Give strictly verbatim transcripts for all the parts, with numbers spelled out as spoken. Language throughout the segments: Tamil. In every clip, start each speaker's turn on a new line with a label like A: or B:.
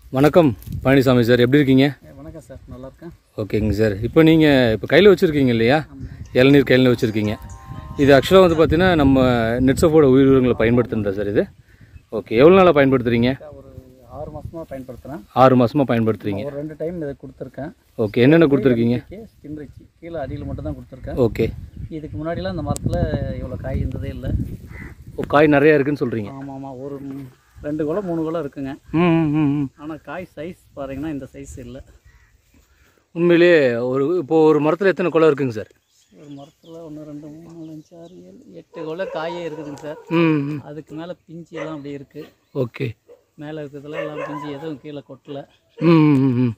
A: வணக்கம் பழனிசாமி சார், எப்படி இருக்கீங்க?
B: வணக்கம் சார், நல்லா இருக்கேன்.
A: ஓகேங்க சார். இப்போ நீங்கள் இப்போ கையில் வச்சுருக்கீங்க இல்லையா, இளநீர் கையில் வச்சுருக்கீங்க. இது ஆக்சுவலாக வந்து பார்த்தீங்கன்னா நம்ம நெட்சஃபோட உயிர் உரங்களை பயன்படுத்துகிறதா சார் இது? ஓகே, எவ்வளோ நாளாக பயன்படுத்துகிறீங்க?
B: ஒரு ஆறு மாதமாக பயன்படுத்துகிறேன்.
A: ஆறு மாதமாக பயன்படுத்துகிறீங்க.
B: ஒரு ரெண்டு டைம் இதை கொடுத்துருக்கேன்.
A: ஓகே, என்னென்ன கொடுத்துருக்கீங்க?
B: ஸ்கின்ரிச்சி கீழே அடியில் மட்டும் தான் கொடுத்துருக்கேன்.
A: ஓகே.
B: இதுக்கு முன்னாடிலாம் இந்த மரத்தில் இவ்வளோ காய் இருந்ததே இல்லை.
A: ஓ, காய் நிறையா இருக்குதுன்னு சொல்கிறீங்க?
B: ஆமாம் ஆமாம், ஒரு ரெண்டு குலை மூணு குலை இருக்குங்க.
A: ம் ம்
B: ஆனால் காய் சைஸ் பாருங்கன்னா இந்த சைஸ் இல்லை.
A: உண்மையிலே ஒரு இப்போது ஒரு மரத்தில் எத்தனை குலை இருக்குங்க சார்?
B: ஒரு மரத்தில் ஒன்று ரெண்டு மூணு நாலு அஞ்சு ஆறு ஏழு எட்டு குலை காயே இருக்குதுங்க சார்.
A: ம்.
B: அதுக்கு மேலே பிஞ்சு எல்லாம் அப்படியே இருக்குது.
A: ஓகே.
B: மேலே இருக்கிறதுல எல்லாம் பிஞ்சு எதுவும் கீழே கொட்டலை.
A: ம் ம்.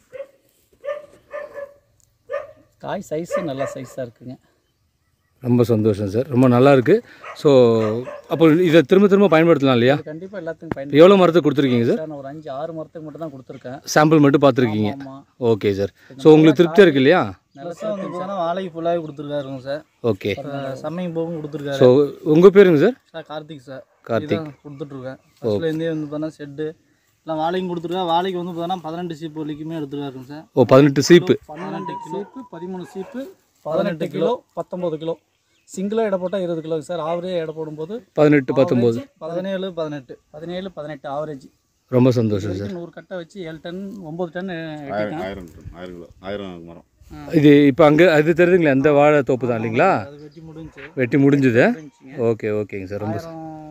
B: காய் சைஸும் நல்லா சைஸாக இருக்குங்க.
A: ரொம்ப சந்தோஷம் சார், ரொம்ப நல்லா இருக்குது. ஸோ அப்போ இதை திரும்ப திரும்ப பயன்படுத்தலாம் இல்லையா?
B: கண்டிப்பாக எல்லாத்துக்கும் பயன்படுத்த.
A: எவ்வளோ மரத்துக்கு கொடுத்துருக்கீங்க சார்?
B: நான் ஒரு அஞ்சு ஆறு மரத்துக்கு மட்டும் தான் கொடுத்துருக்கேன்.
A: சாம்பிள் மட்டும் பார்த்துருக்கீங்க. Okay sir. ஸோ உங்களுக்கு திருப்தியாக இருக்கு இல்லையா?
B: வாழைக்கு ஃபுல்லாகவே கொடுத்துருக்காருங்க சார்.
A: ஓகே.
B: சமையல் போகும் கொடுத்துருக்காரு.
A: ஸோ உங்கள் பேருங்க sir?
B: Sir Karthik sir.
A: Karthik
B: கொடுத்துட்ருக்கேன். ஃபஸ்ட்லேருந்தே வந்து பார்த்தா ஷெட்டு இல்லை வாழைக்கும் கொடுத்துருக்கா. வாழைக்கு வந்து பார்த்தோன்னா பதினெட்டு சீப்பு வலிக்குமே எடுத்துருக்காருங்க சார்.
A: ஓ, பதினெட்டு சீப்பு.
B: பன்னெண்டு சீப்பு பதிமூணு சீப்பு பதினெட்டு கிலோ பத்தொம்பது கிலோ. சிங்கிளாக எடை போட்டால் இருபது கிலோ சார். ஆவரேஜ் எடை போடும்போது
A: பதினெட்டு பத்தொம்போது
B: பதினேழு பதினெட்டு பதினேழு பதினெட்டு ஆவரேஜ்.
A: ரொம்ப சந்தோஷம் சார்.
B: நூறு கட்டை வச்சு ஏழு டன் ஒம்பது டன்
C: ஆயிரம் ஆயிரம் கிலோ ஆயிரம் மரம்.
A: இது இப்போ அங்கே அது தெரியுதுங்களா, அந்த வாழை தோப்பு தான் இல்லைங்களா?
B: அது வெட்டி முடிஞ்சு
A: வெட்டி முடிஞ்சுது. ஓகே ஓகேங்க சார். ரொம்ப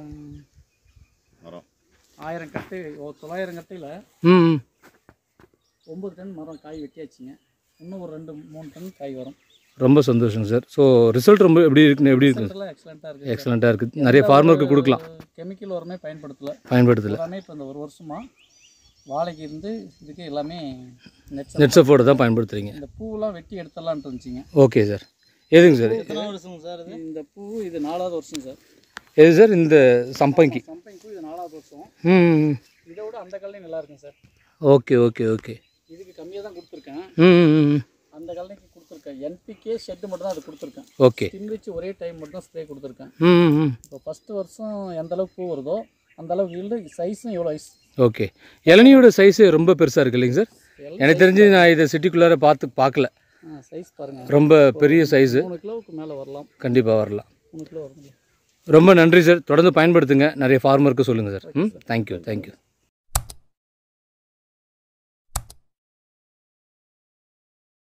C: மரம்
B: ஆயிரம் கட்டு தொள்ளாயிரம் கட்டையில்
A: ம்
B: ஒம்பது டன் மரம் காய் வெட்டியாச்சுங்க. இன்னும் ஒரு ரெண்டு மூணு டன் காய் வரும்.
A: ரொம்ப சந்தோஷங்க சார். ஸோ ரிசல்ட் ரொம்ப எப்படி இருக்குன்னு எப்படி இருக்கு?
B: எக்ஸலண்ட்டாக இருக்குது.
A: எக்ஸலண்ட்டாக இருக்குது. நிறைய ஃபார்மருக்கு கொடுக்கலாம்.
B: கெமிக்கல் உரமே பயன்படுத்தலை
A: பயன்படுத்தலை
B: எல்லாமே. இப்போ இந்த ஒரு வருஷமாக வாழைக்கு இருந்து இதுக்கு எல்லாமே
A: நெட்சஃபோட தான் பயன்படுத்துகிறீங்க.
B: இந்த பூவெல்லாம் வெட்டி எடுத்துடலான்ட்டு இருந்துச்சுங்க.
A: Okay sir. எதுங்க சார்?
B: எத்தனை வருஷம் சார் இது? இந்த பூ இது நாலாவது வருஷம் சார்.
A: எது சார்? இந்த சம்பங்கி
B: சம்பங்கி பூ இது நாலாவது வருஷம்.
A: ம்.
B: இதை விட அந்த கல்லையும் நல்லா இருக்குங்க சார்.
A: Okay okay okay.
B: இதுக்கு கம்மியாக தான் கொடுத்துருக்கேன்.
A: ம்.
B: அந்த கல்லைக்கு கொடுத்துருக்கேன். என்பிகே ஷெட்டு மட்டும் தான் அது கொடுத்துருக்கேன்.
A: ஓகே.
B: ஸ்டிம்ரிச் ஒரே டைம் மட்டும் தான் ஸ்ப்ரே கொடுத்துருக்கேன்.
A: ம்.
B: இப்போ ஃபஸ்ட்டு வருஷம் எந்த அளவுக்கு பூ வருதோ அந்த அளவுக்கு ஈல்டு. சைஸும் எவ்வளோ ஐஸ்.
A: ஓகே. இளநியோட சைஸு ரொம்ப பெருசாக இருக்குது இல்லைங்க சார்? எனக்கு தெரிஞ்சு நான் இதை சிட்டிக்குள்ளார பார்த்து பார்க்கல.
B: சைஸ் பாருங்கள்,
A: ரொம்ப பெரிய சைஸு.
B: மூணு கிலோவுக்கு மேலே வரலாம்.
A: கண்டிப்பாக வரலாம்.
B: மூணு கிலோ வரும்.
A: ரொம்ப நன்றி சார். தொடர்ந்து பயன்படுத்துங்க. நிறைய ஃபார்மருக்கு சொல்லுங்கள் சார். ம். Thank you thank you.